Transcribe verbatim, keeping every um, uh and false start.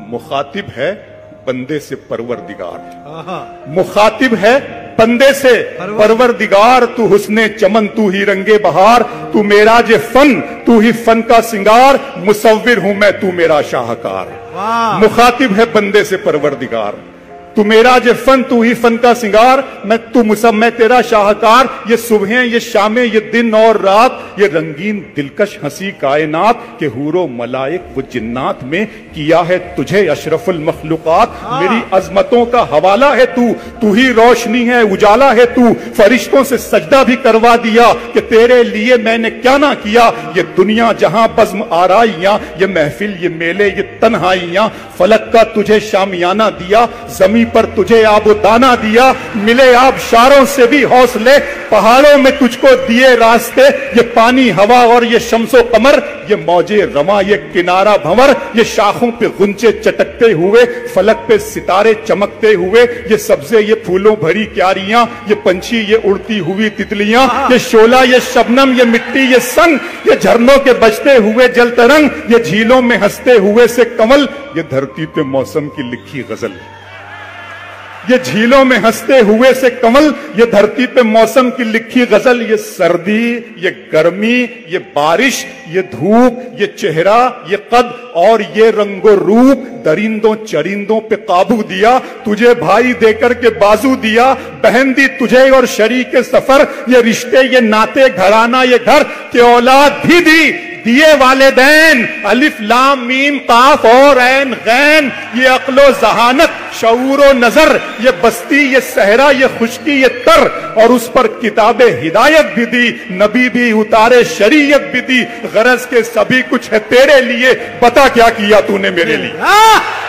मुखातिब है बंदे से परवरदिगार, मुखातिब है बंदे से परवरदिगार। तू हुस्ने चमन, तू ही रंगे बहार, तू मेरा जे फन, तू ही फन का सिंगार। मुसव्विर हूं मैं, तू मेरा शाहकार। मुखातिब है बंदे से परवरदिगार, तू मेरा जे फन, तू ही फन का सिंगार। मैं तू मुसब मैं तेरा शाहकार। ये सुबहें, ये शामें, ये दिन और रात, ये रंगीन दिलकश हंसी कायनात के हूरो मलाइक वो जिन्नात में किया है तुझे अशरफुल मखलूकात। मेरी अजमतों का हवाला है तू, तू ही रोशनी है, उजाला है तू। फरिश्तों से सजदा भी करवा दिया कि तेरे लिए मैंने क्या ना किया। ये दुनिया जहां बज़्म आराइयां, ये महफिल, ये मेले, ये तन्हाइयां। फलक का तुझे शामियाना दिया, जमीन पर तुझे आबो दाना दिया। मिले आबशारों से भी हौसले, पहाड़ों में तुझको दिए रास्ते। ये पानी, हवा और ये शम्सो कमर, ये मौजे रवा, ये किनारा भंवर। ये शाखों पे गुंचे चटकते हुए, फलक पे सितारे चमकते हुए। ये सब्जे, ये फूलों भरी क्यारियां, ये पंछी, ये उड़ती हुई तितलियां। ये शोला, ये शबनम, ये मिट्टी, ये संग, ये झरनों के बजते हुए जल तरंग। ये झीलों में हंसते हुए से कमल, ये धरती पे मौसम की लिखी गजल। ये झीलों में हंसते हुए से कमल, ये धरती पे मौसम की लिखी गजल। ये सर्दी, ये गर्मी, ये बारिश, ये धूप, ये चेहरा, ये कद और ये रंगो रूप। दरिंदों चरिंदों पे काबू दिया, तुझे भाई देकर के बाजू दिया। बहन दी तुझे और शरीक सफर, ये रिश्ते, ये नाते, घराना, ये घर के औलाद भी दी दिए वालिदैन। अलिफ लाम मीम काफ और ऐन गैन, ये अक्लो जहानत, शऊरो नजर। ये बस्ती, ये सहरा, ये खुशकी, ये तर। और उस पर किताबे हिदायत भी दी, नबी भी उतारे, शरीयत भी दी। गरज के सभी कुछ है तेरे लिए, बता क्या किया तूने मेरे लिए।